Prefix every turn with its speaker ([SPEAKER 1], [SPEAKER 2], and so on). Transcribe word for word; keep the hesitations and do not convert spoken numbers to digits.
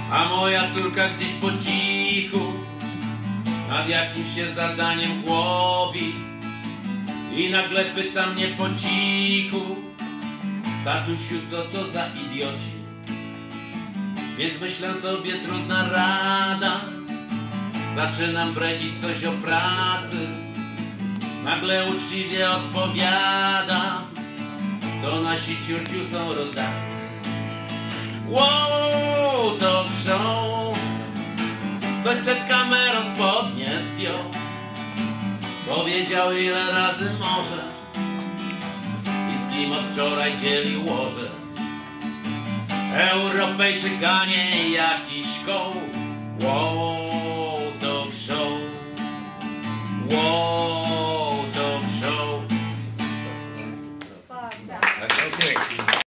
[SPEAKER 1] A moja córka gdzieś po cichu nad jakimś się zadaniem głowi i nagle pyta mnie po cichu: tatusiu, co to za idioci? Więc myślę sobie, trudna rada, zaczynam bredzić coś o pracy. Nagle uczciwie odpowiada: to nasi ciurciu są rodacy. Wow, to show. Ktoś przed kamerą spodnie zdjął, powiedział, ile razy możesz i z kim od wczoraj dzieli łoże. Europejczyka, nie jakiś koł. Wow, to show. Wow, to show.
[SPEAKER 2] Tak, tak.